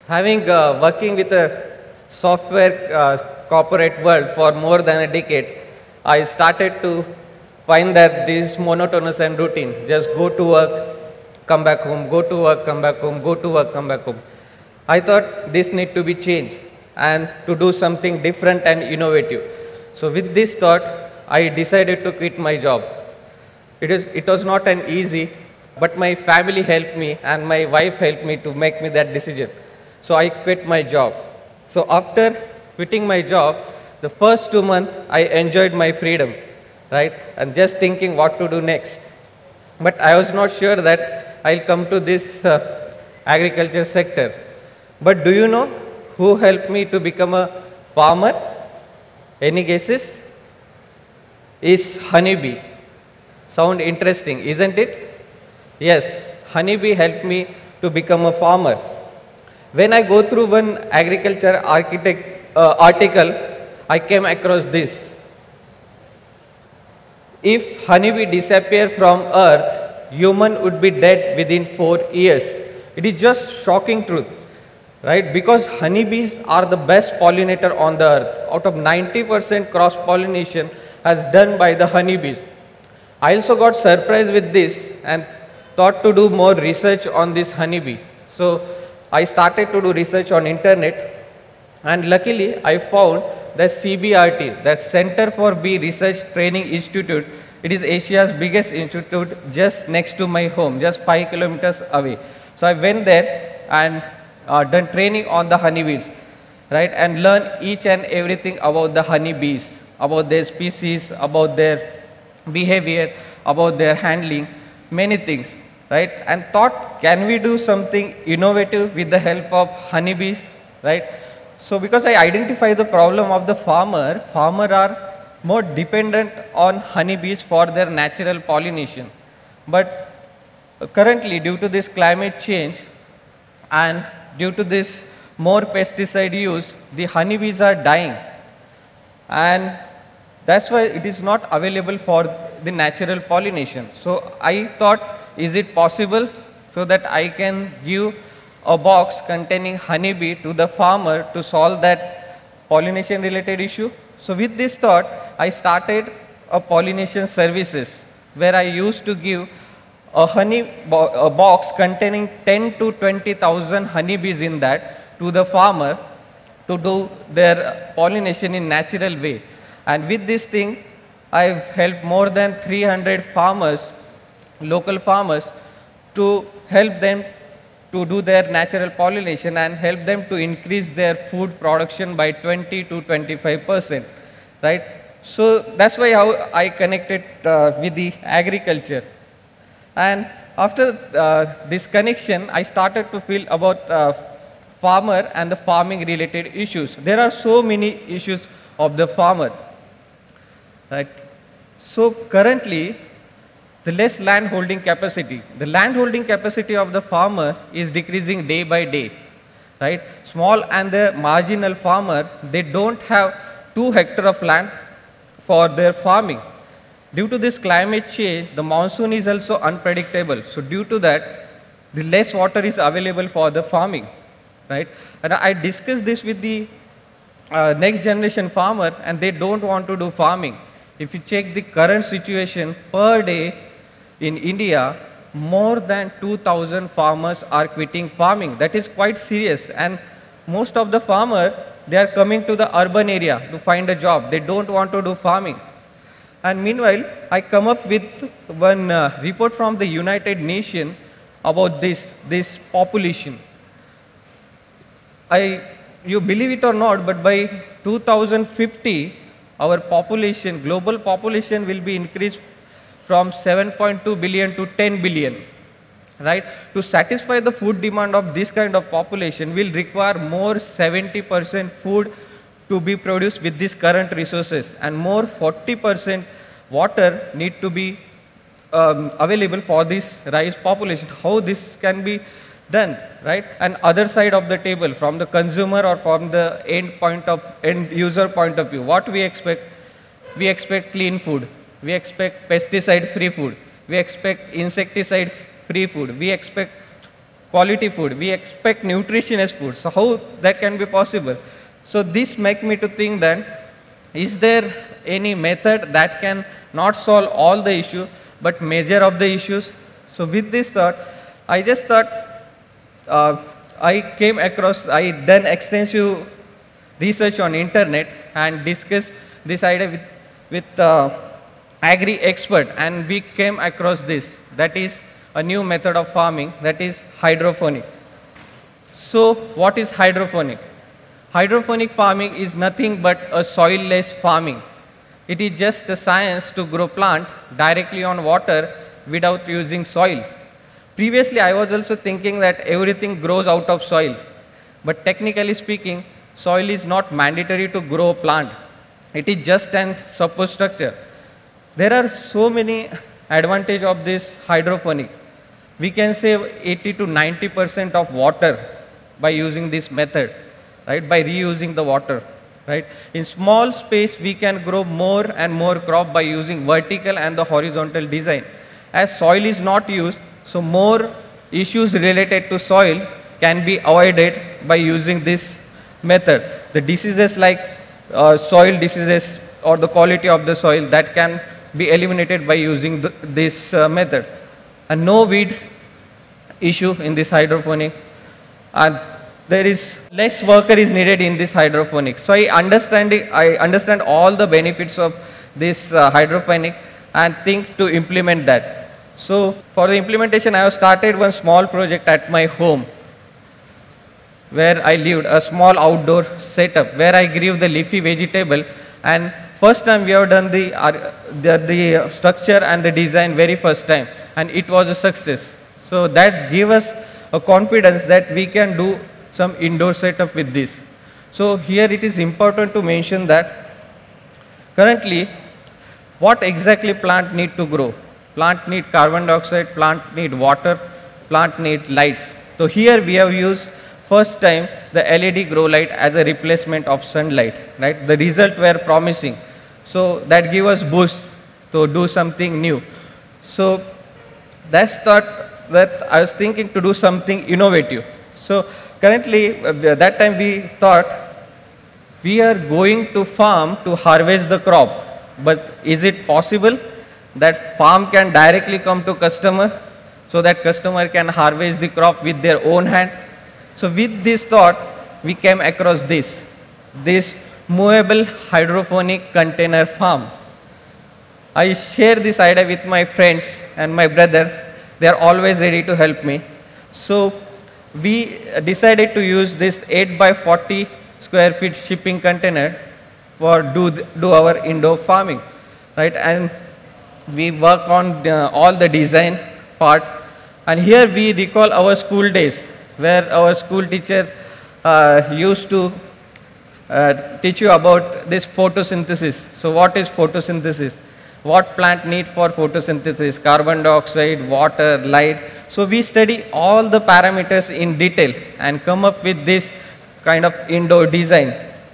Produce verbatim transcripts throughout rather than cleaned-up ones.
Having uh, working with a software uh, corporate world for more than a decade, I started to find that this monotonous and routine, just go to work, come back home, go to work, come back home, go to work, come back home. I thought this need to be changed and to do something different and innovative. So with this thought, I decided to quit my job. It, is, it was not an easy, but my family helped me and my wife helped me to make me that decision. So I quit my job. So after quitting my job, the first two months I enjoyed my freedom, right? And just thinking what to do next. But I was not sure that I'll come to this uh, agriculture sector. But do you know who helped me to become a farmer? Any guesses? Is honeybee. Sound interesting, isn't it? Yes, honeybee helped me to become a farmer. When I go through one agriculture architect uh, article, I came across this. If honeybee disappeared from earth, human would be dead within four years. It is just shocking truth, right? Because honeybees are the best pollinator on the earth. Out of ninety percent cross-pollination has done by the honeybees. I also got surprised with this and thought to do more research on this honeybee. So I started to do research on internet, and luckily I found the C B R T, the Center for Bee Research Training Institute. It is Asia's biggest institute just next to my home, just five kilometers away. So I went there and uh, done training on the honeybees, right, and learned each and everything about the honeybees, about their species, about their behavior, about their handling, many things. Right, and thought, can we do something innovative with the help of honeybees, right? So because I identify the problem of the farmer, farmer are more dependent on honeybees for their natural pollination. But currently, due to this climate change and due to this more pesticide use, the honeybees are dying. And that's why it is not available for the natural pollination. So I thought, is it possible so that I can give a box containing honeybee to the farmer to solve that pollination related issue? So with this thought, I started a pollination services where I used to give a honey bo a box containing ten to twenty thousand honeybees in that to the farmer to do their pollination in natural way. And with this thing, I've helped more than three hundred farmers, local farmers, to help them to do their natural pollination and help them to increase their food production by twenty to twenty-five percent, right? So that's why how I connected uh, with the agriculture. And after uh, this connection, I started to feel about uh, farmer and the farming related issues. There are so many issues of the farmer, right? So currently, the less land holding capacity. The land holding capacity of the farmer is decreasing day by day, right? Small and the marginal farmer, they don't have two hectares of land for their farming. Due to this climate change, the monsoon is also unpredictable. So due to that, the less water is available for the farming, right? And I discussed this with the uh, next generation farmer, and they don't want to do farming. If you check the current situation, per day, in India, more than two thousand farmers are quitting farming. That is quite serious. And most of the farmers, they are coming to the urban area to find a job. They don't want to do farming. And meanwhile, I come up with one uh, report from the United Nations about this, this population. I, you believe it or not, but by two thousand fifty, our population, global population will be increased from seven point two billion to ten billion, right? To satisfy the food demand of this kind of population will require more seventy percent food to be produced with these current resources, and more forty percent water need to be um, available for this rise population. How this can be done, right? And other side of the table, from the consumer or from the end point of end user point of view, what we expect? We expect clean food. We expect pesticide free food. We expect insecticide free food. We expect quality food. We expect nutritious food. So how that can be possible? So this make me to think that, is there any method that can not solve all the issue, but major of the issues? So with this thought, I just thought, uh, I came across, I done extensive research on internet and discussed this idea with, with uh, agri expert, and we came across this. That is a new method of farming, that is hydroponic. So what is hydroponic? Hydroponic farming is nothing but a soil-less farming. It is just a science to grow plant directly on water without using soil. Previously, I was also thinking that everything grows out of soil. But technically speaking, soil is not mandatory to grow a plant. It is just an support structure. There are so many advantages of this hydroponic. We can save eighty to ninety percent of water by using this method, right? By reusing the water, right? In small space, we can grow more and more crop by using vertical and the horizontal design. As soil is not used, so more issues related to soil can be avoided by using this method. The diseases like uh, soil diseases or the quality of the soil, that can be eliminated by using the, this uh, method. And no weed issue in this hydroponic. And there is less worker is needed in this hydroponic. So I understand, it, I understand all the benefits of this uh, hydroponic and think to implement that. So for the implementation, I have started one small project at my home where I lived, a small outdoor setup where I grew the leafy vegetable, and first time we have done the, uh, the, the structure and the design very first time, and it was a success. So that gave us a confidence that we can do some indoor setup with this. So here it is important to mention that currently what exactly plant need to grow. Plant need carbon dioxide, plant need water, plant need lights. So here we have used first time the L E D grow light as a replacement of sunlight, right? The result were promising. So that gave us boost to do something new. So that's thought that I was thinking to do something innovative. So currently, uh, that time we thought we are going to farm to harvest the crop, but is it possible that farm can directly come to customer so that customer can harvest the crop with their own hands? So with this thought, we came across this, this movable hydroponic container farm. I share this idea with my friends and my brother. They are always ready to help me. So we decided to use this eight by forty square feet shipping container for do, do our indoor farming, right? And we work on the, all the design part. And here we recall our school days, where our school teacher uh, used to uh, teach you about this photosynthesis. So what is photosynthesis? What plant need for photosynthesis? Carbon dioxide, water, light. So we study all the parameters in detail and come up with this kind of indoor design,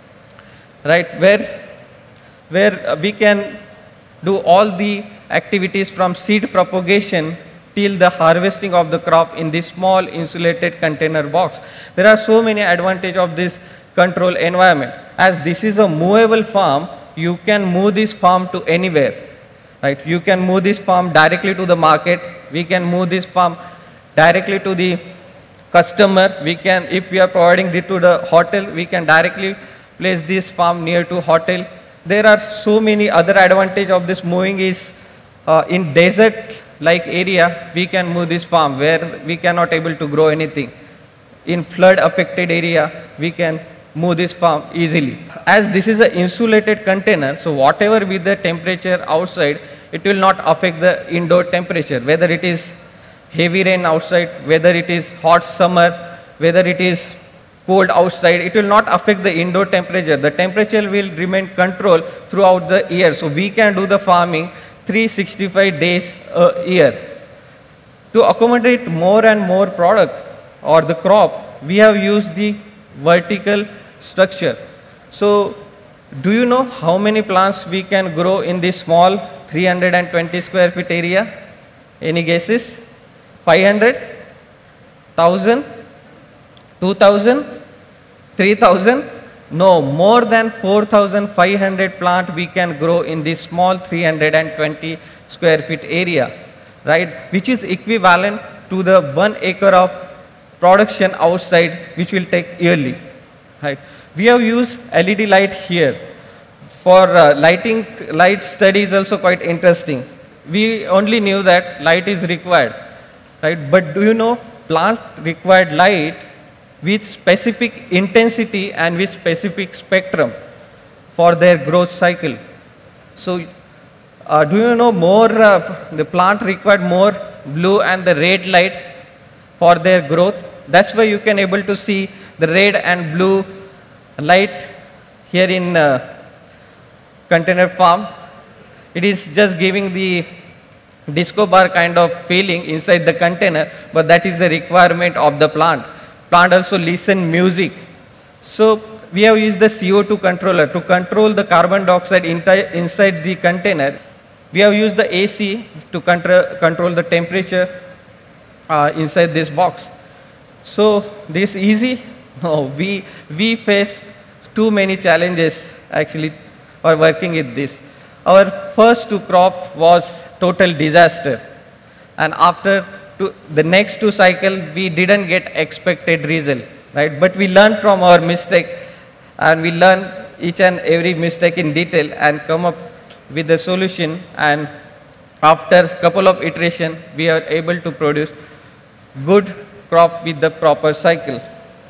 right? Where, where we can do all the activities from seed propagation till the harvesting of the crop in this small insulated container box. There are so many advantages of this control environment. As this is a movable farm, you can move this farm to anywhere, right? You can move this farm directly to the market. We can move this farm directly to the customer. We can, if we are providing it to the hotel, we can directly place this farm near to hotel. There are so many other advantages of this moving is uh, in desert like area, we can move this farm where we cannot able to grow anything. In flood affected area, we can move this farm easily. As this is an insulated container, so whatever be the temperature outside, it will not affect the indoor temperature, whether it is heavy rain outside, whether it is hot summer, whether it is cold outside, it will not affect the indoor temperature. The temperature will remain controlled throughout the year. So we can do the farming three hundred sixty-five days a year. To accommodate more and more product or the crop, we have used the vertical structure. So do you know how many plants we can grow in this small three hundred twenty square feet area? Any guesses? five hundred? thousand, two thousand, three thousand? No, more than four thousand five hundred plant we can grow in this small three hundred twenty square feet area, right? Which is equivalent to the one acre of production outside, which will take yearly, right? We have used L E D light here. For uh, lighting, light study is also quite interesting. We only knew that light is required, right? But do you know, plant required light with specific intensity and with specific spectrum for their growth cycle. So, uh, do you know more, uh, the plant required more blue and the red light for their growth? That's why you can able to see the red and blue light here in uh, container farm. It is just giving the disco bar kind of feeling inside the container, but that is the requirement of the plant. Plant also listen music. So we have used the C O two controller to control the carbon dioxide inside the container. We have used the A C to control, control the temperature uh, inside this box. So this easy? No, we, we face too many challenges actually for working with this. Our first two crop was total disaster, and after two, the next two cycle we didn't get expected result, right? But we learned from our mistake, and we learn each and every mistake in detail and come up with the solution, and after a couple of iteration we are able to produce good crop with the proper cycle.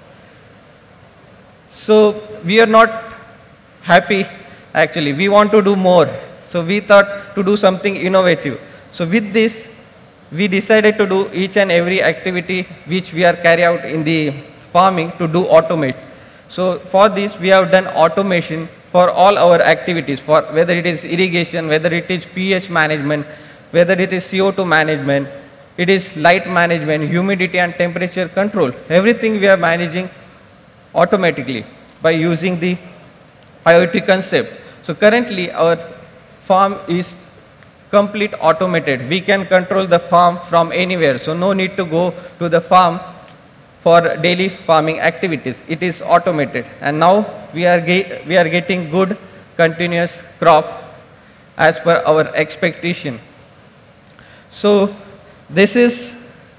So we are not happy actually, we want to do more. So we thought to do something innovative. So with this, we decided to do each and every activity which we are carry out in the farming to do automate. So for this, we have done automation for all our activities, for whether it is irrigation, whether it is pH management, whether it is C O two management, it is light management, humidity and temperature control. Everything we are managing automatically by using the I O T concept. So currently our farm is complete automated. We can control the farm from anywhere. So no need to go to the farm for daily farming activities. It is automated. And now we are, we are getting good continuous crop as per our expectation. So this is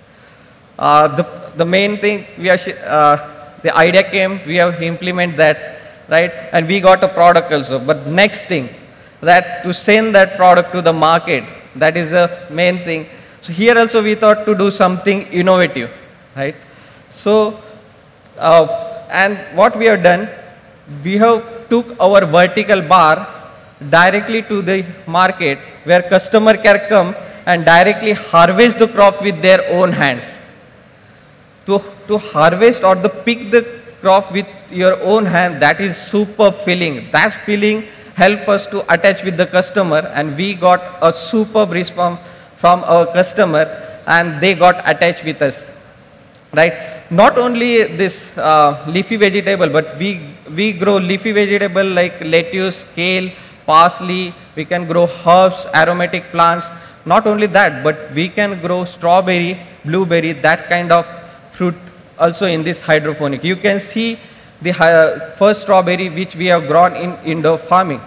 uh, the, the main thing. We are uh, the idea came, we have implement that, right? And we got a product also. But next thing, that to send that product to the market, that is the main thing. So here also we thought to do something innovative, right? So, uh, and what we have done, we have took our vertical bar directly to the market where customer can come and directly harvest the crop with their own hands. To, to harvest or to pick the crop with your own hand, that is super feeling. That feeling help us to attach with the customer, and we got a superb response from our customer and they got attached with us, right? Not only this uh, leafy vegetable, but we, we grow leafy vegetable like lettuce, kale, parsley, we can grow herbs, aromatic plants. Not only that, but we can grow strawberry, blueberry, that kind of fruit also in this hydroponic. You can see the uh, first strawberry which we have grown in indoor farming.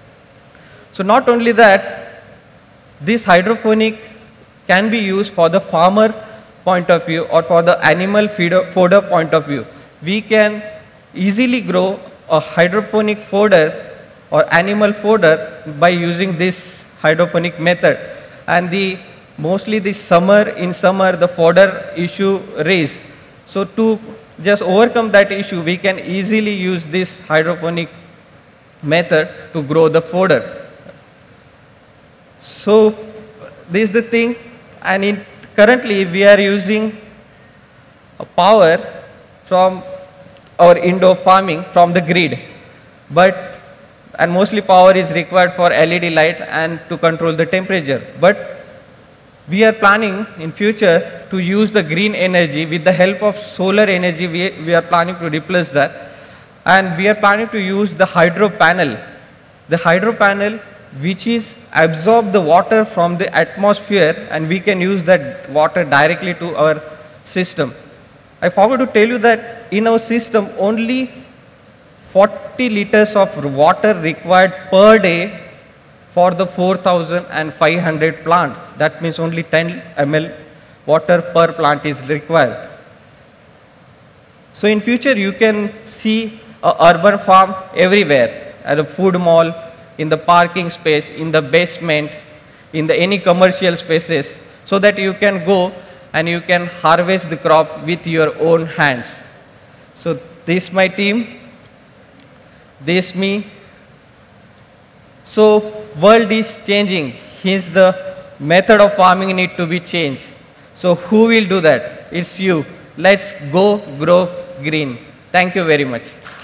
So not only that, this hydroponic can be used for the farmer point of view or for the animal feeder, fodder point of view. We can easily grow a hydroponic fodder or animal fodder by using this hydroponic method. And the mostly the summer, in summer the fodder issue raised. So to just overcome that issue, we can easily use this hydroponic method to grow the fodder. So this is the thing, and in, currently we are using a power from our indoor farming from the grid, but and mostly power is required for L E D light and to control the temperature. But we are planning in future to use the green energy with the help of solar energy. We, we are planning to replace that, and we are planning to use the hydro panel. The hydro panel which is absorb the water from the atmosphere, and we can use that water directly to our system. I forgot to tell you that in our system, only forty liters of water required per day for the four thousand five hundred plant. That means only ten milliliters water per plant is required. So in future, you can see a urban farm everywhere, at a food mall, in the parking space, in the basement, in the any commercial spaces, so that you can go and you can harvest the crop with your own hands. So this my team, this me. So world is changing, hence the method of farming need to be changed. So who will do that? It's you. Let's go grow green. Thank you very much.